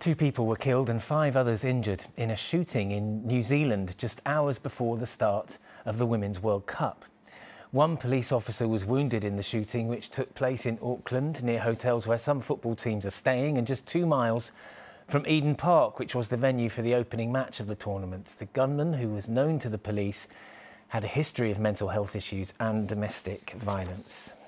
2 people were killed and 5 others injured in a shooting in New Zealand just hours before the start of the Women's World Cup. 1 police officer was wounded in the shooting, which took place in Auckland, near hotels where some football teams are staying, and just 2 miles from Eden Park, which was the venue for the opening match of the tournament. The gunman, who was known to the police, had a history of mental health issues and domestic violence.